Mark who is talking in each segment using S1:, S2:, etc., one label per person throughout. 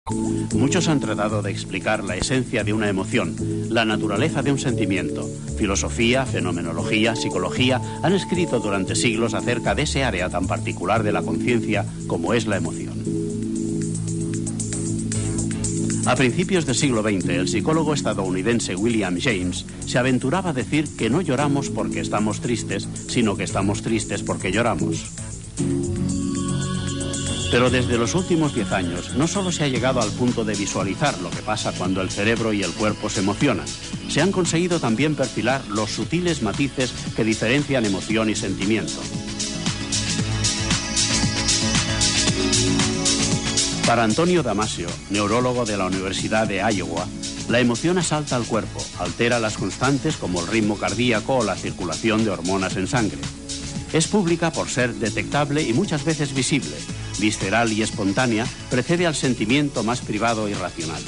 S1: Muchos han tratado de explicar la esencia de una emoción, la naturaleza de un sentimiento. Filosofía, fenomenología, psicología han escrito durante siglos acerca de ese área tan particular de la conciencia como es la emoción. A principios del siglo XX, el psicólogo estadounidense William James se aventuraba a decir que no lloramos porque estamos tristes, sino que estamos tristes porque lloramos. Pero desde los últimos 10 años no solo se ha llegado al punto de visualizar lo que pasa cuando el cerebro y el cuerpo se emocionan, se han conseguido también perfilar los sutiles matices que diferencian emoción y sentimiento. Para Antonio Damasio, neurólogo de la Universidad de Iowa, la emoción asalta al cuerpo, altera las constantes como el ritmo cardíaco o la circulación de hormonas en sangre. Es pública por ser detectable y muchas veces visible, visceral y espontánea, precede al sentimiento más privado y racional.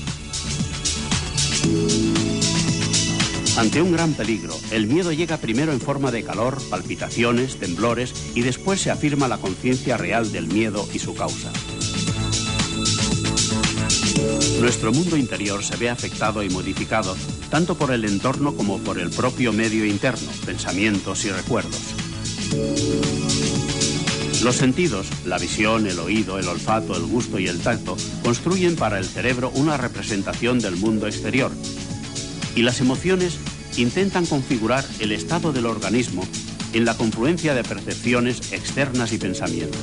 S1: Ante un gran peligro, el miedo llega primero en forma de calor, palpitaciones, temblores y después se afirma la conciencia real del miedo y su causa. Nuestro mundo interior se ve afectado y modificado tanto por el entorno como por el propio medio interno, pensamientos y recuerdos. Los sentidos, la visión, el oído, el olfato, el gusto y el tacto, construyen para el cerebro una representación del mundo exterior. Y las emociones intentan configurar el estado del organismo en la confluencia de percepciones externas y pensamientos.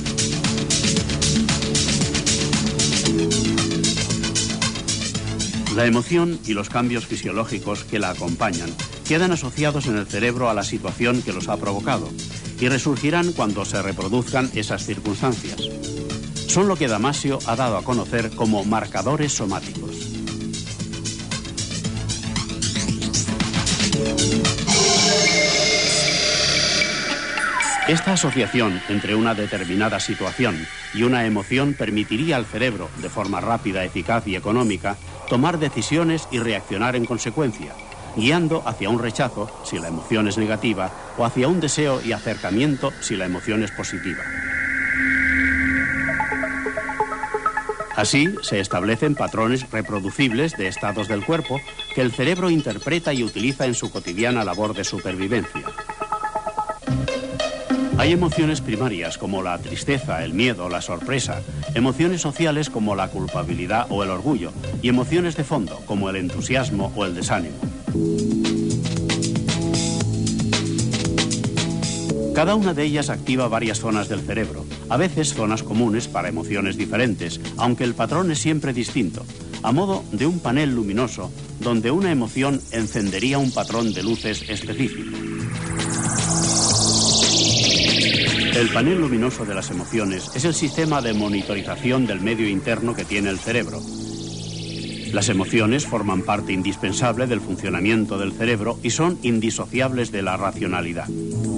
S1: La emoción y los cambios fisiológicos que la acompañan quedan asociados en el cerebro a la situación que los ha provocado y resurgirán cuando se reproduzcan esas circunstancias. Son lo que Damasio ha dado a conocer como marcadores somáticos. Esta asociación entre una determinada situación y una emoción permitiría al cerebro, de forma rápida, eficaz y económica, tomar decisiones y reaccionar en consecuencia, guiando hacia un rechazo, si la emoción es negativa, o hacia un deseo y acercamiento, si la emoción es positiva. Así, se establecen patrones reproducibles de estados del cuerpo que el cerebro interpreta y utiliza en su cotidiana labor de supervivencia. Hay emociones primarias como la tristeza, el miedo, la sorpresa, emociones sociales como la culpabilidad o el orgullo, y emociones de fondo como el entusiasmo o el desánimo. Cada una de ellas activa varias zonas del cerebro, a veces zonas comunes para emociones diferentes, aunque el patrón es siempre distinto, a modo de un panel luminoso donde una emoción encendería un patrón de luces específico. El panel luminoso de las emociones es el sistema de monitorización del medio interno que tiene el cerebro. Las emociones forman parte indispensable del funcionamiento del cerebro y son indisociables de la racionalidad.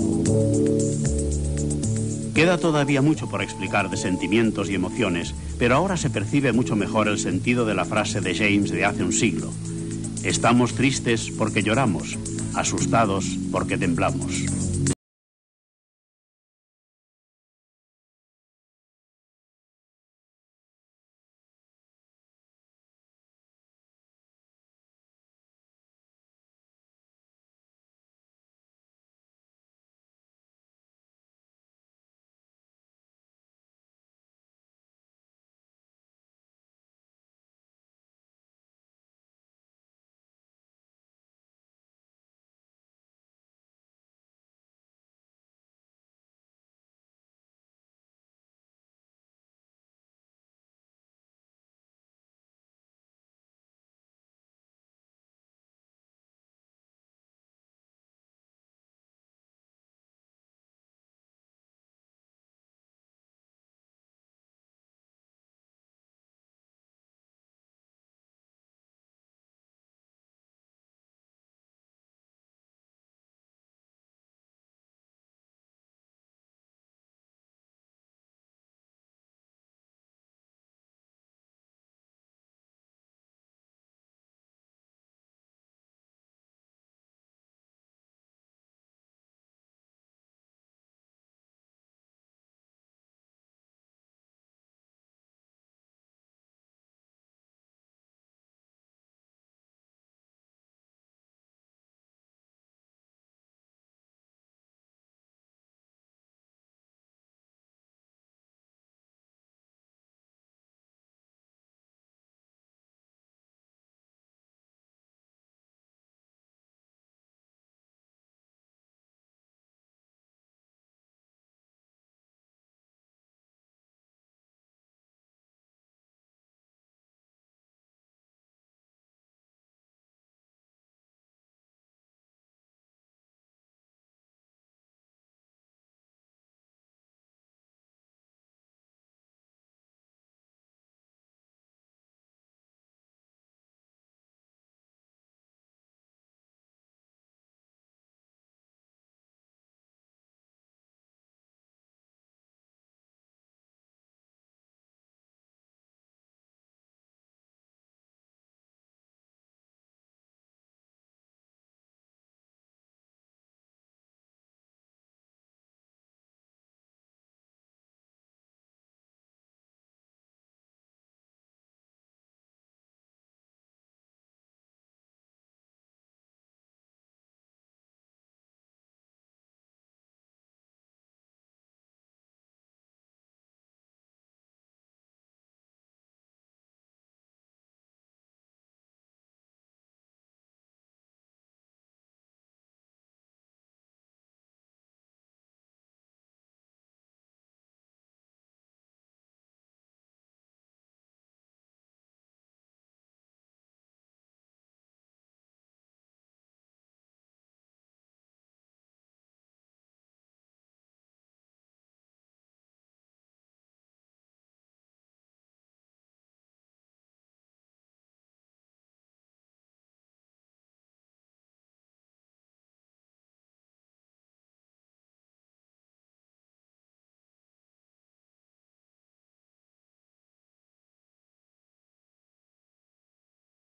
S1: Queda todavía mucho por explicar de sentimientos y emociones, pero ahora se percibe mucho mejor el sentido de la frase de James de hace un siglo. Estamos tristes porque lloramos, asustados porque temblamos.